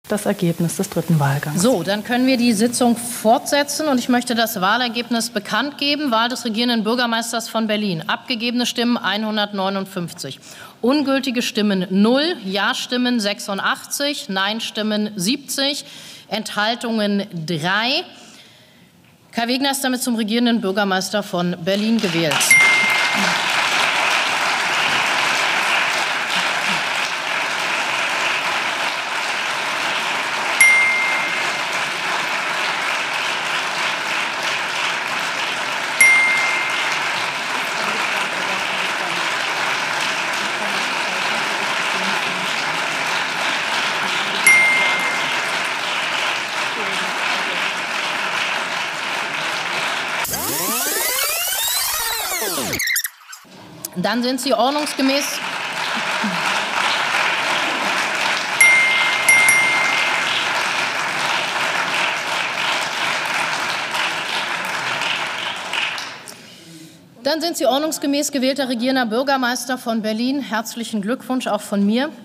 Das Ergebnis des dritten Wahlgangs. So, dann können wir die Sitzung fortsetzen und ich möchte das Wahlergebnis bekannt geben. Wahl des regierenden Bürgermeisters von Berlin. Abgegebene Stimmen 159. Ungültige Stimmen 0, Ja-Stimmen 86, Nein-Stimmen 70, Enthaltungen 3. Kai Wegner ist damit zum regierenden Bürgermeister von Berlin gewählt. Dann sind Sie ordnungsgemäß gewählter regierender Bürgermeister von Berlin. Herzlichen Glückwunsch auch von mir.